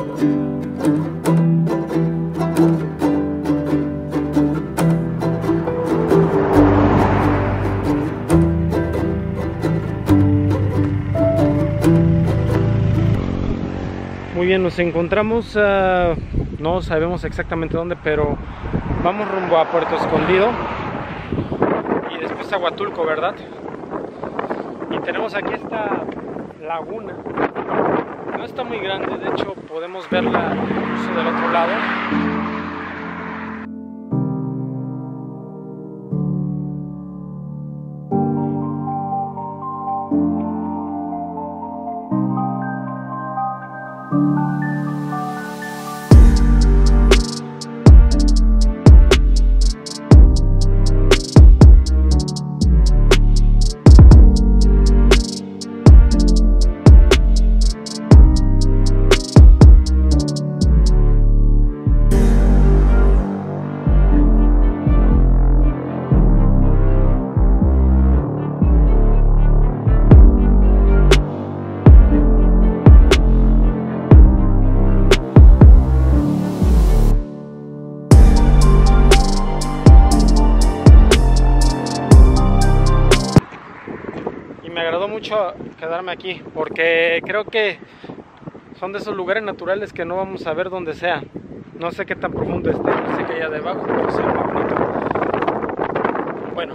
Muy bien, nos encontramos, no sabemos exactamente dónde, pero vamos rumbo a Puerto Escondido y después a Huatulco, ¿verdad? Y tenemos aquí esta laguna, no está muy grande, de hecho podemos verla incluso del otro lado. Me agradó mucho quedarme aquí porque creo que son de esos lugares naturales que no vamos a ver donde sea. No sé qué tan profundo esté, no sé qué hay debajo, pero sí muy bonito. Bueno,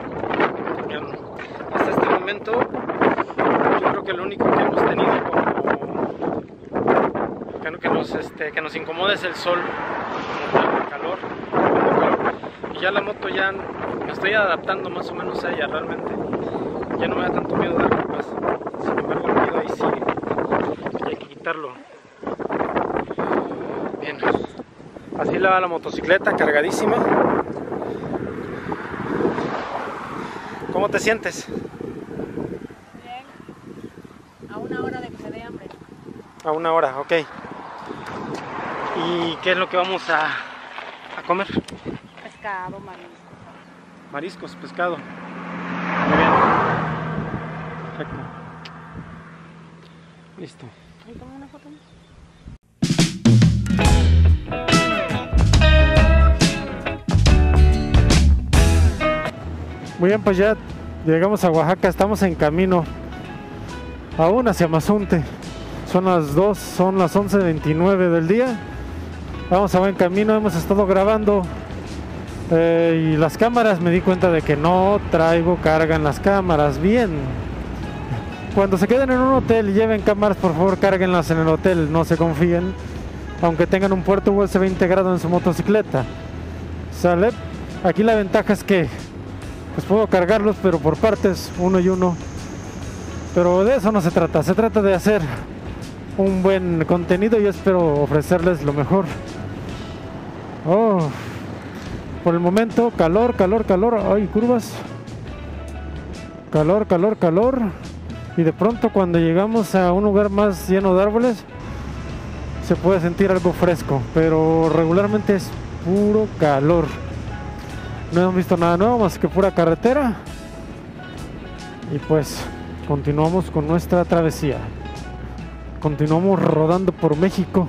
hasta este momento yo creo que lo único que hemos tenido que nos incomoda es el sol, el calor. Y ya la moto ya me estoy adaptando más o menos a ella realmente. Ya no me da tanto miedo dar curvas, sin embargo el miedo ahí sigue, y hay que quitarlo. Bien, así la va la motocicleta, cargadísima. ¿Cómo te sientes? Bien, a una hora de que se dé hambre. A una hora, ok. ¿Y qué es lo que vamos a comer? Pescado, marisco. Mariscos, pescado. Muy bien. Perfecto. Listo. ¿Y toma una foto? Muy bien, pues ya llegamos a Oaxaca, estamos en camino aún hacia Mazunte. Son las 2, son las 11:29 del día. Vamos a buen camino, hemos estado grabando y las cámaras, me di cuenta de que no traigo carga en las cámaras. Bien, cuando se queden en un hotel y lleven cámaras, por favor cárguenlas en el hotel, no se confíen, aunque tengan un puerto USB integrado en su motocicleta. ¿Sale? Aquí la ventaja es que pues puedo cargarlos, pero por partes, uno y uno. Pero de eso no se trata de hacer un buen contenido y espero ofrecerles lo mejor. Oh, por el momento, calor, ay, curvas. Calor. Y de pronto cuando llegamos a un lugar más lleno de árboles, se puede sentir algo fresco, pero regularmente es puro calor. No hemos visto nada nuevo más que pura carretera. Y pues continuamos con nuestra travesía. Continuamos rodando por México.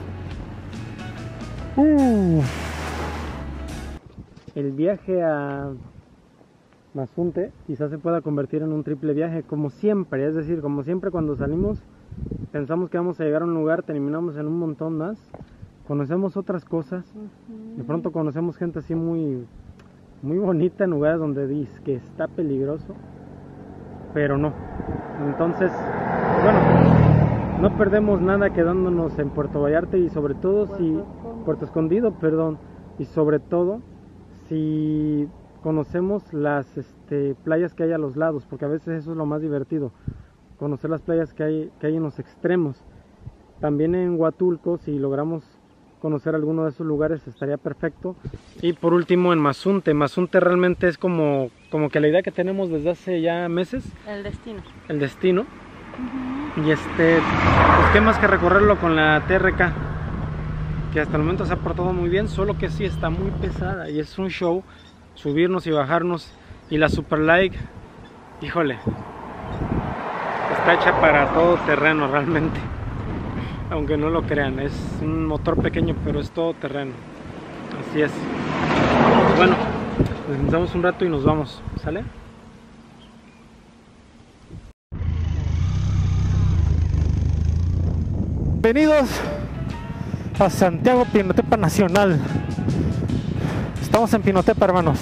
El viaje a Mazunte quizás se pueda convertir en un triple viaje, como siempre. Es decir, como siempre cuando salimos pensamos que vamos a llegar a un lugar, terminamos en un montón más, conocemos otras cosas, de pronto conocemos gente así muy bonita en lugares donde dices que está peligroso, pero no. Entonces, bueno, no perdemos nada quedándonos en Puerto Vallarta y sobre todo Puerto Escondido, perdón, y sobre todo si conocemos las playas que hay a los lados, porque a veces eso es lo más divertido, conocer las playas que hay en los extremos. También en Huatulco, si logramos conocer alguno de esos lugares, estaría perfecto. Y por último en Mazunte realmente es como que la idea que tenemos desde hace ya meses. El destino. Y pues qué más que recorrerlo con la TRK, que hasta el momento se ha portado muy bien, solo que sí está muy pesada y es un show subirnos y bajarnos. Y la Superlight, híjole, está hecha para todo terreno realmente. aunque no lo crean, es un motor pequeño, pero es todo terreno. Así es. Bueno, descansamos un rato y nos vamos, ¿sale? Bienvenidos a Santiago Pinotepa Nacional. Estamos en Pinotepa, hermanos.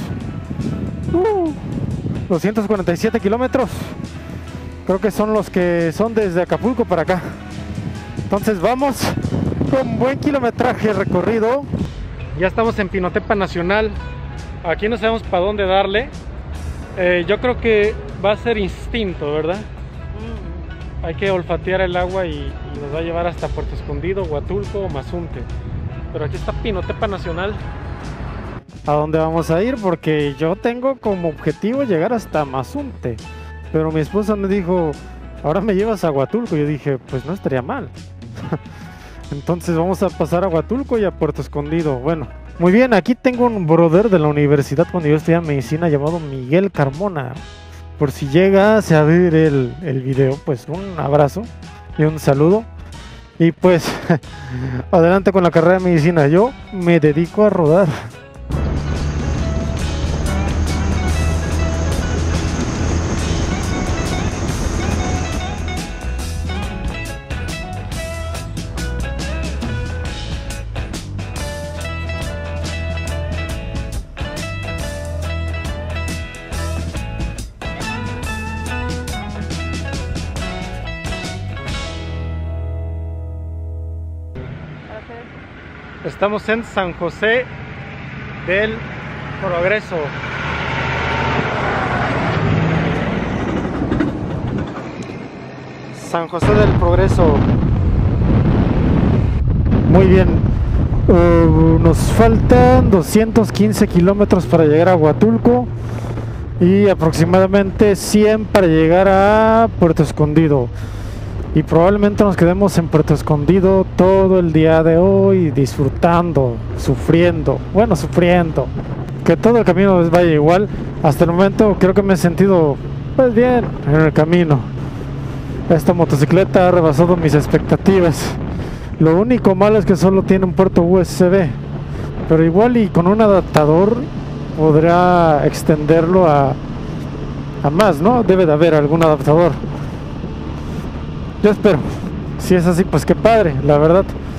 247 kilómetros. Creo que son los que son desde Acapulco para acá. Entonces vamos con buen kilometraje recorrido. Ya estamos en Pinotepa Nacional. Aquí no sabemos para dónde darle. Yo creo que va a ser instinto, ¿verdad? Hay que olfatear el agua y nos va a llevar hasta Puerto Escondido, Huatulco o Mazunte. Pero aquí está Pinotepa Nacional. ¿A dónde vamos a ir? Porque yo tengo como objetivo llegar hasta Mazunte. Pero mi esposa me dijo, ahora me llevas a Huatulco. Yo dije, pues no estaría mal. Entonces vamos a pasar a Huatulco y a Puerto Escondido. Bueno, muy bien, aquí tengo un brother de la universidad cuando yo estudiaba medicina llamado Miguel Carmona. Por si llegas a ver el video, pues un abrazo y un saludo. Y pues, adelante con la carrera de medicina. Yo me dedico a rodar. Estamos en San José del Progreso. San José del Progreso. Muy bien. Nos faltan 215 kilómetros para llegar a Huatulco y aproximadamente 100 para llegar a Puerto Escondido. Y probablemente nos quedemos en Puerto Escondido todo el día de hoy, disfrutando, sufriendo, que todo el camino les vaya igual. Hasta el momento creo que me he sentido pues bien en el camino. Esta motocicleta ha rebasado mis expectativas. Lo único malo es que solo tiene un puerto USB, pero igual y con un adaptador podrá extenderlo a más, ¿no? Debe de haber algún adaptador. Yo espero. Si es así, pues qué padre, la verdad.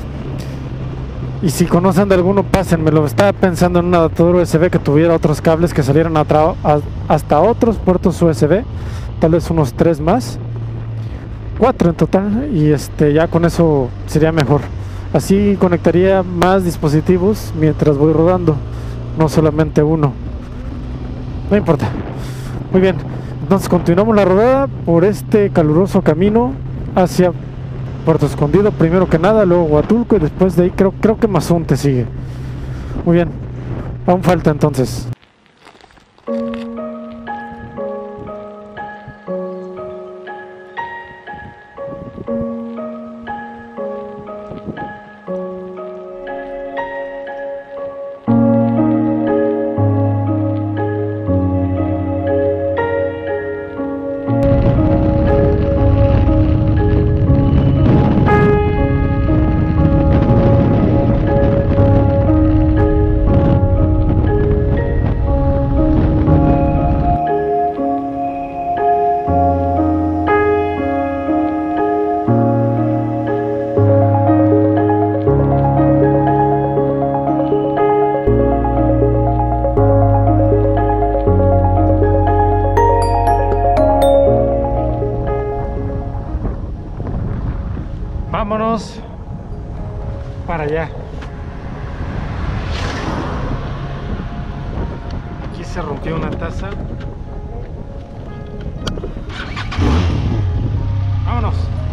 Y si conocen de alguno, pásenmelo. Estaba pensando en un adaptador USB que tuviera otros cables que salieran hasta otros puertos USB. Tal vez unos 3 más. 4 en total. Y ya con eso sería mejor. Así conectaría más dispositivos mientras voy rodando. No solamente uno. No importa. Muy bien. Entonces continuamos la rodada por este caluroso camino hacia Puerto Escondido, primero que nada, luego Huatulco y después de ahí creo que Mazunte sigue. Muy bien, aún falta entonces. Vámonos para allá. Aquí se rompió una taza. Vámonos.